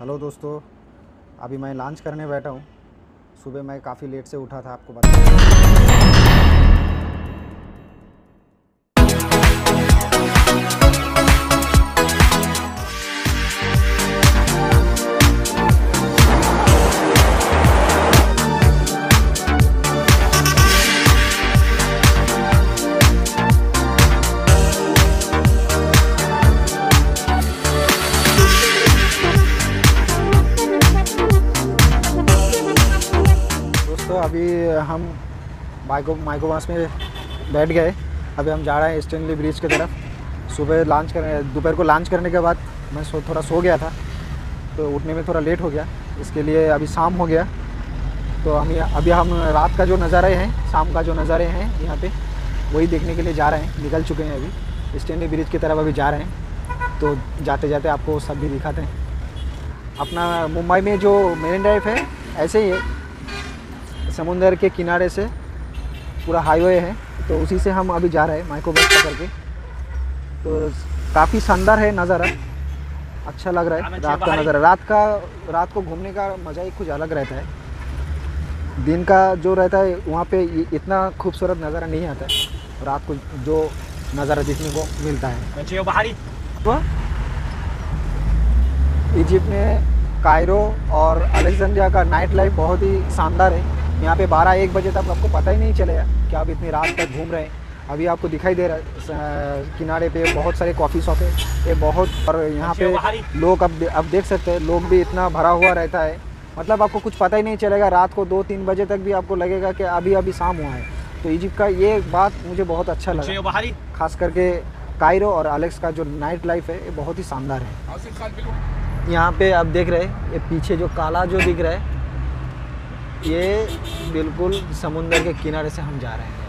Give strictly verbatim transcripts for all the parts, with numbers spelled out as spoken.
Hello दोस्तों, अभी मैं लंच करने बैठा हूँ। सुबह मैं काफ़ी लेट से उठा था, आपको बता। दोस्तों अभी हम माइको माइकोबास में बैठ गए। अभी हम जा रहे हैं स्टैनली ब्रिज की तरफ। सुबह लंच करने दोपहर को लंच करने के बाद मैं सो थोड़ा सो गया था, तो उठने में थोड़ा लेट हो गया। इसके लिए अभी शाम हो गया, तो हम अभी हम रात का जो नज़ारे हैं, शाम का जो नज़ारे हैं यहाँ पे, वही देखने के लिए जा रहे हैं। निकल चुके हैं, अभी स्टैनली ब्रिज की तरफ अभी जा रहे हैं। तो जाते जाते आपको सब भी दिखाते हैं। अपना मुंबई में जो मेरिन ड्राइव है, ऐसे ही है, समुंदर के किनारे से पूरा हाईवे है, तो उसी से हम अभी जा रहे हैं माइक्रोबस पकड़ के। तो काफ़ी शानदार है नज़ारा, अच्छा लग रहा है रात का नज़ारा। रात का रात को घूमने का मज़ा ही कुछ अलग रहता है। दिन का जो रहता है वहाँ पे इतना खूबसूरत नज़ारा नहीं आता है। रात को जो नज़ारा देखने को मिलता है, तो इजिप्ट में कायरो और अलेक्जेंड्रिया का नाइट लाइफ बहुत ही शानदार है। यहाँ पे बारह एक बजे तक आपको पता ही नहीं चलेगा कि आप इतनी रात तक घूम रहे हैं। अभी आपको दिखाई दे रहा है किनारे पे बहुत सारे कॉफ़ी शॉप है, ये बहुत। और यहाँ पे लोग अब अब देख सकते हैं, लोग भी इतना भरा हुआ रहता है। मतलब आपको कुछ पता ही नहीं चलेगा। रात को दो तीन बजे तक भी आपको लगेगा कि अभी अभी शाम हुआ है। तो इजिप्ट का ये बात मुझे बहुत अच्छा लगा, खास करके कायरो और अलेक्स का जो नाइट लाइफ है, ये बहुत ही शानदार है। यहाँ पे आप देख रहे हैं, ये पीछे जो काला जो दिख रहा है, ये बिल्कुल समुंदर के किनारे से हम जा रहे हैं।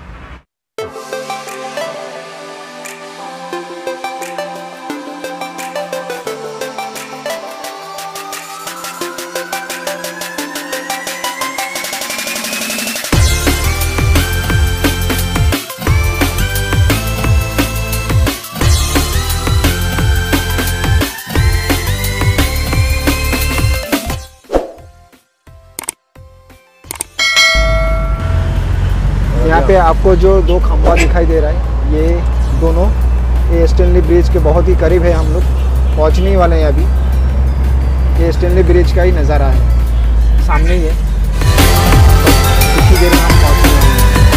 यहाँ पे आपको जो दो खंभा दिखाई दे रहा है, ये दोनों ये स्टैनली ब्रिज के बहुत ही करीब है। हम लोग पहुँचने ही वाले हैं अभी। ये स्टैनली ब्रिज का ही नज़ारा है, सामने ही है। कुछ ही देर में हम पहुँचने वाले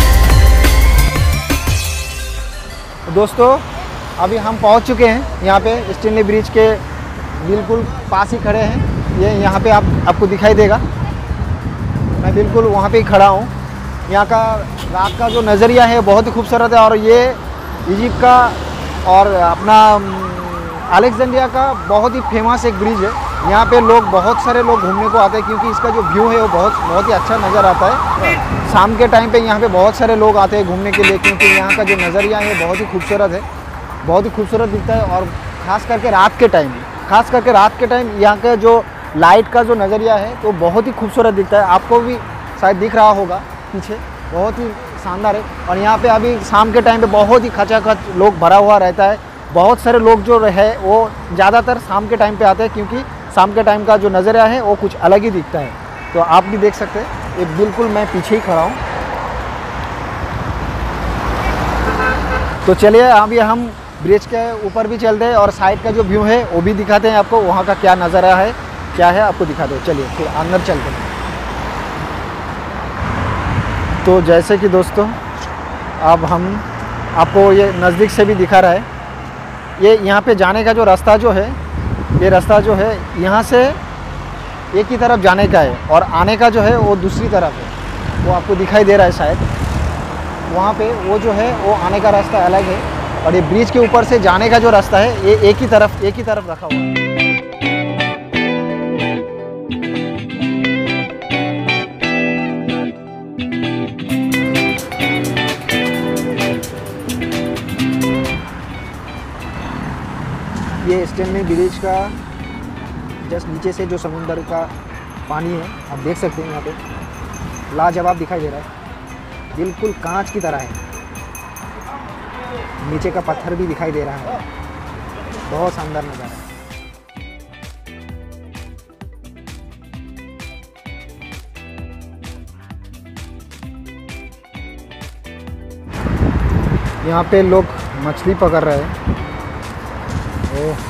हैं। दोस्तों अभी हम पहुँच चुके हैं यहाँ पे स्टैनली ब्रिज के बिल्कुल पास ही खड़े हैं। ये यहाँ पे आप आपको दिखाई देगा, मैं बिल्कुल वहाँ पे ही खड़ा हूँ। यहाँ का रात का जो नज़रिया है बहुत ही खूबसूरत है। और ये इजिप्ट का और अपना अलेक्जेंड्रिया का बहुत ही फेमस एक ब्रिज है। यहाँ पे लोग बहुत सारे लोग घूमने को आते हैं, क्योंकि इसका जो व्यू है वो बहुत बहुत ही अच्छा नज़र आता है। शाम के टाइम पे यहाँ पे बहुत सारे लोग आते हैं घूमने के लिए, क्योंकि यहाँ का जो नज़रिया है बहुत ही खूबसूरत है, बहुत ही खूबसूरत दिखता है। और ख़ास करके रात के टाइम खास करके रात के टाइम यहाँ का जो लाइट का जो नज़रिया है तो बहुत ही खूबसूरत दिखता है। आपको भी शायद दिख रहा होगा पीछे, बहुत ही शानदार है। और यहाँ पे अभी शाम के टाइम पे बहुत ही खचाखच लोग भरा हुआ रहता है। बहुत सारे लोग जो है वो ज़्यादातर शाम के टाइम पे आते हैं, क्योंकि शाम के टाइम का जो नज़रिया है वो कुछ अलग ही दिखता है। तो आप भी देख सकते हैं, ये बिल्कुल मैं पीछे ही खड़ा हूँ। तो चलिए अभी हम ब्रिज के ऊपर भी चलते हैं और साइड का जो व्यू है वो भी दिखाते हैं आपको, वहाँ का क्या नज़ारा है क्या है आपको दिखाते हैं। चलिए फिर अंदर चलते हैं। तो जैसे कि दोस्तों अब हम आपको ये नज़दीक से भी दिखा रहा है, ये यहाँ पे जाने का जो रास्ता जो है, ये रास्ता जो है यहाँ से एक ही तरफ जाने का है और आने का जो है वो दूसरी तरफ है। वो आपको दिखाई दे रहा है शायद, वहाँ पे वो जो है वो आने का रास्ता अलग है, और ये ब्रिज के ऊपर से जाने का जो रास्ता है ये एक ही तरफ एक ही तरफ रखा हुआ है। ये स्टैनली ब्रिज का जस्ट नीचे से जो समुंदर का पानी है आप देख सकते हैं, यहाँ पे लाजवाब दिखाई दे रहा है, बिल्कुल कांच की तरह है। नीचे का पत्थर भी दिखाई दे रहा है, बहुत शानदार नज़ारा है। यहाँ पे लोग मछली पकड़ रहे हैं। ओह,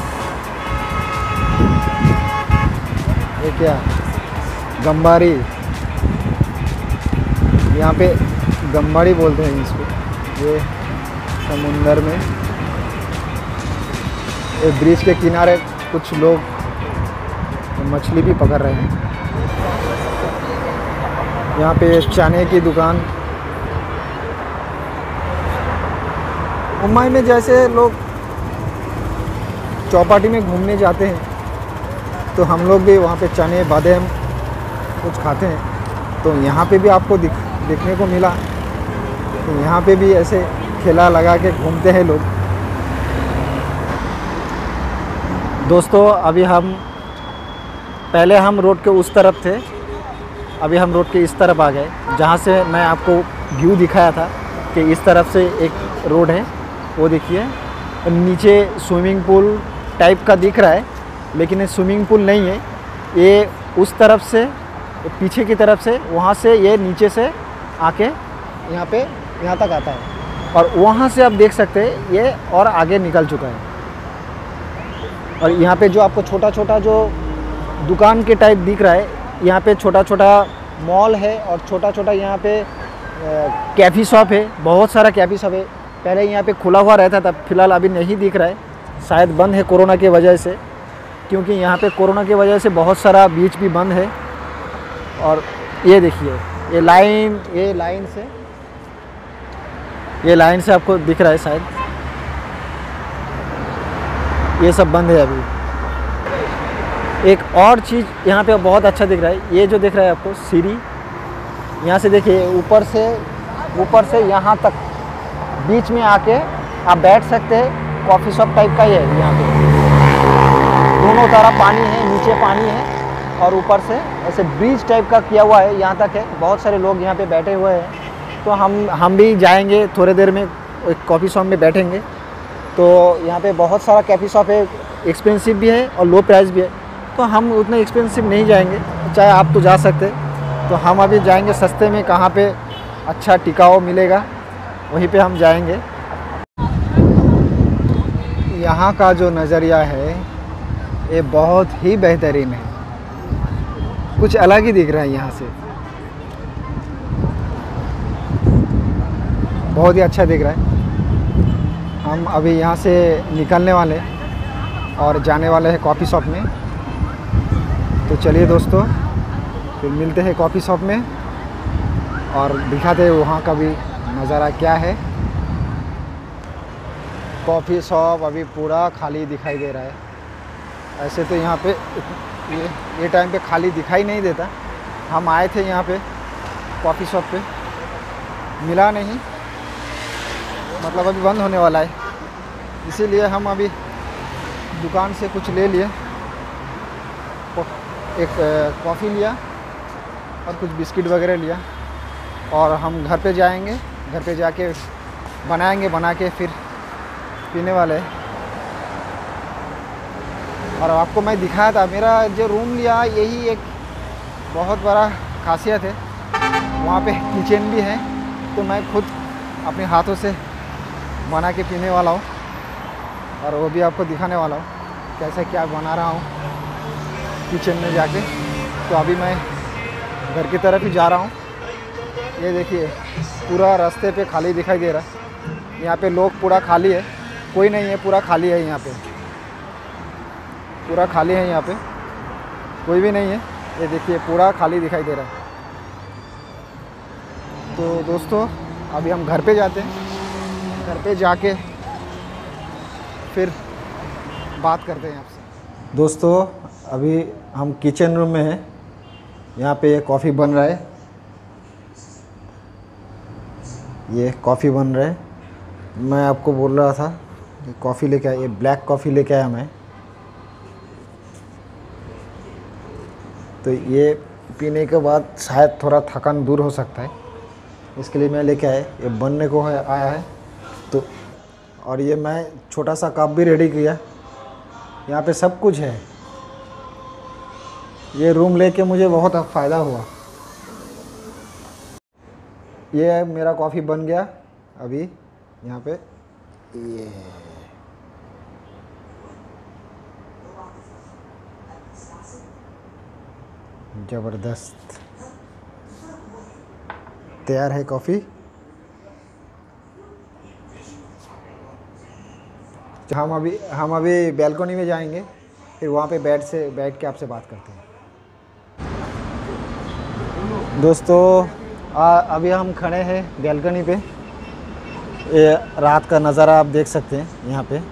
ये क्या गंबारी, यहाँ पे गंबारी बोलते हैं इसको। ये समुंदर में, ये ब्रिज के किनारे कुछ लोग मछली भी पकड़ रहे हैं। यहाँ पे चने की दुकान। मुंबई में जैसे लोग चौपाटी में घूमने जाते हैं तो हम लोग भी वहाँ पे चने बादाम कुछ खाते हैं, तो यहाँ पे भी आपको दिख देखने को मिला। तो यहाँ पे भी ऐसे ठेला लगा के घूमते हैं लोग। दोस्तों अभी हम, पहले हम रोड के उस तरफ थे, अभी हम रोड के इस तरफ आ गए, जहाँ से मैं आपको व्यू दिखाया था कि इस तरफ से एक रोड है, वो देखिए। नीचे स्विमिंग पूल टाइप का दिख रहा है, लेकिन ये स्विमिंग पूल नहीं है। ये उस तरफ से, पीछे की तरफ से, वहाँ से ये नीचे से आके यहाँ पे यहाँ तक आता है, और वहाँ से आप देख सकते हैं ये और आगे निकल चुका है। और यहाँ पे जो आपको छोटा छोटा जो दुकान के टाइप दिख रहा है, यहाँ पे छोटा छोटा मॉल है और छोटा छोटा यहाँ पे कैफ़ी शॉप है, बहुत सारा कैफ़ी शॉप है। पहले यहाँ पे खुला हुआ रहता था, फिलहाल अभी नहीं दिख रहा है, शायद बंद है कोरोना की वजह से, क्योंकि यहाँ पे कोरोना की वजह से बहुत सारा बीच भी बंद है। और ये देखिए, ये लाइन ये लाइन से ये लाइन से आपको दिख रहा है शायद, ये सब बंद है अभी। एक और चीज़ यहाँ पे बहुत अच्छा दिख रहा है, ये जो दिख रहा है आपको सीढ़ी, यहाँ से देखिए ऊपर से ऊपर से यहाँ तक बीच में आके आप बैठ सकते हैं। कॉफ़ी शॉप टाइप का ही है यहाँ पे, दोनों तरफ पानी है, नीचे पानी है और ऊपर से ऐसे ब्रिज टाइप का किया हुआ है, यहाँ तक है। बहुत सारे लोग यहाँ पे बैठे हुए हैं, तो हम हम भी जाएंगे थोड़ी देर में, एक कॉफ़ी शॉप में बैठेंगे। तो यहाँ पे बहुत सारा कॉफ़ी शॉप है, एक्सपेंसिव भी है और लो प्राइस भी है, तो हम उतने एक्सपेंसिव नहीं जाएंगे, चाहे आप तो जा सकते। तो हम अभी जाएंगे सस्ते में, कहाँ पे अच्छा टिकाऊ मिलेगा वहीं पे हम जाएंगे। यहाँ का जो नज़रिया है ये बहुत ही बेहतरीन है, कुछ अलग ही दिख रहा है यहाँ से, बहुत ही अच्छा दिख रहा है। हम अभी यहाँ से निकलने वाले और जाने वाले हैं कॉफ़ी शॉप में। तो चलिए दोस्तों, फिर मिलते हैं कॉफ़ी शॉप में और दिखाते हैं वहाँ का भी नज़ारा क्या है। कॉफ़ी शॉप अभी पूरा खाली दिखाई दे रहा है। ऐसे तो यहाँ पे ये ये टाइम पे खाली दिखाई नहीं देता। हम आए थे यहाँ पे कॉफ़ी शॉप पे, मिला नहीं, मतलब अभी बंद होने वाला है, इसीलिए हम अभी दुकान से कुछ ले लिए, एक कॉफ़ी लिया और कुछ बिस्किट वगैरह लिया, और हम घर पे जाएंगे, घर पे जाके बनाएंगे, बना के फिर पीने वाले हैं। और आपको मैं दिखाया था, मेरा जो रूम लिया यही एक बहुत बड़ा खासियत है, वहाँ पे किचन भी है, तो मैं खुद अपने हाथों से बना के पीने वाला हूँ, और वो भी आपको दिखाने वाला हूँ कैसे क्या बना रहा हूँ किचन में जाके। तो अभी मैं घर की तरफ ही जा रहा हूँ। ये देखिए पूरा रास्ते पे खाली दिखाई दे रहा है, यहाँ पे लोग पूरा खाली है, कोई नहीं है, पूरा खाली है, यहाँ पे पूरा खाली है, यहाँ पे कोई भी नहीं है। ये देखिए पूरा खाली दिखाई दे रहा है। तो दोस्तों अभी हम घर पे जाते हैं, घर पे जाके फिर बात करते हैं आपसे। दोस्तों अभी हम किचन रूम में हैं, यहाँ पे ये कॉफ़ी बन रहा है, ये कॉफ़ी बन रहा है। मैं आपको बोल रहा था कि कॉफ़ी लेके आया, ये ब्लैक कॉफ़ी लेके आया मैं, तो ये पीने के बाद शायद थोड़ा थकान दूर हो सकता है, इसके लिए मैं लेके आया। ये बनने को है आया है तो, और ये मैं छोटा सा कप भी रेडी किया, यहाँ पे सब कुछ है। ये रूम लेके मुझे बहुत फ़ायदा हुआ। ये मेरा कॉफ़ी बन गया अभी, यहाँ पे ये ज़बरदस्त तैयार है कॉफ़ी। हम अभी हम अभी बैल्कनी में जाएंगे, फिर वहाँ पे बैठ से बैठ के आपसे बात करते हैं। दोस्तों आ, अभी हम खड़े हैं बैल्कनी पे। ये रात का नज़ारा आप देख सकते हैं यहाँ पे।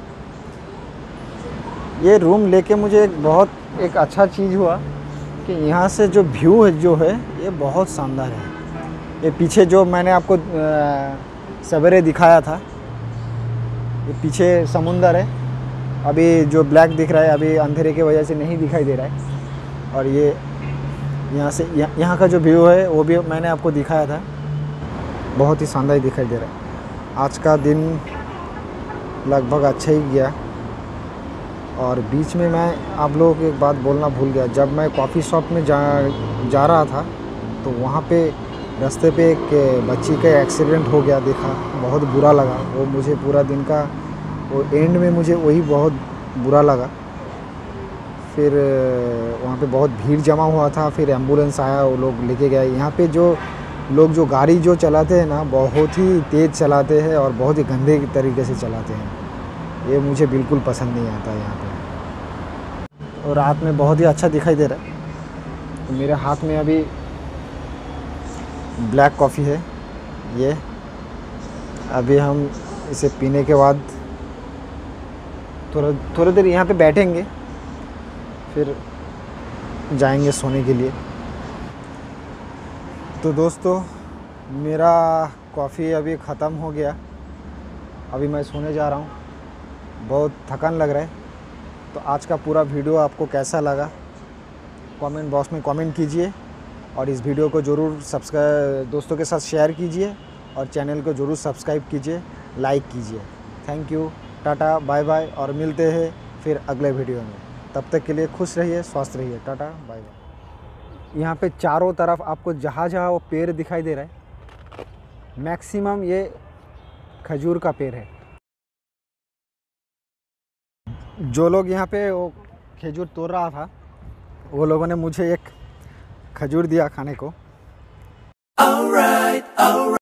ये रूम लेके मुझे एक बहुत एक अच्छा चीज़ हुआ कि यहाँ से जो व्यू है जो है ये बहुत शानदार है। ये पीछे जो मैंने आपको सवेरे दिखाया था, ये पीछे समुंदर है। अभी जो ब्लैक दिख रहा है अभी अंधेरे की वजह से नहीं दिखाई दे रहा है। और ये यहाँ से यहाँ यहाँ का जो व्यू है वो भी मैंने आपको दिखाया था, बहुत ही शानदार दिखाई दे रहा है। आज का दिन लगभग अच्छा ही गया। और बीच में मैं आप लोगों को एक बात बोलना भूल गया, जब मैं कॉफ़ी शॉप में जा जा रहा था तो वहाँ पे रास्ते पे एक बच्ची का एक्सीडेंट हो गया, देखा, बहुत बुरा लगा। वो मुझे पूरा दिन का वो एंड में मुझे वही बहुत बुरा लगा। फिर वहाँ पे बहुत भीड़ जमा हुआ था, फिर एम्बुलेंस आया, वो लोग लेके गए। यहाँ पे जो लोग जो गाड़ी जो चलाते हैं ना, बहुत ही तेज़ चलाते हैं और बहुत ही गंदे तरीके से चलाते हैं। ये मुझे बिल्कुल पसंद नहीं आता यहाँ पे। और रात में बहुत ही अच्छा दिखाई दे रहा है। तो मेरे हाथ में अभी ब्लैक कॉफ़ी है ये। अभी हम इसे पीने के बाद थोड़ा थोड़ी देर यहाँ पे बैठेंगे, फिर जाएंगे सोने के लिए। तो दोस्तों मेरा कॉफ़ी अभी ख़त्म हो गया, अभी मैं सोने जा रहा हूँ। बहुत थकान लग रहा है। तो आज का पूरा वीडियो आपको कैसा लगा कमेंट बॉक्स में कमेंट कीजिए, और इस वीडियो को ज़रूर सब्सक्राइब दोस्तों के साथ शेयर कीजिए, और चैनल को ज़रूर सब्सक्राइब कीजिए, लाइक कीजिए। Thank you, tata, bye bye, और मिलते हैं फिर अगले वीडियो में। तब तक के लिए खुश रहिए, स्वस्थ रहिए, टाटा, बाय बाय। यहाँ पे चारों तरफ आपको जहाँ जहाँ वो पेड़ दिखाई दे रहा है, मैक्सिमम ये खजूर का पेड़ है। जो लोग यहाँ पे वो खजूर तोड़ रहा था, वो लोगों ने मुझे एक खजूर दिया खाने को।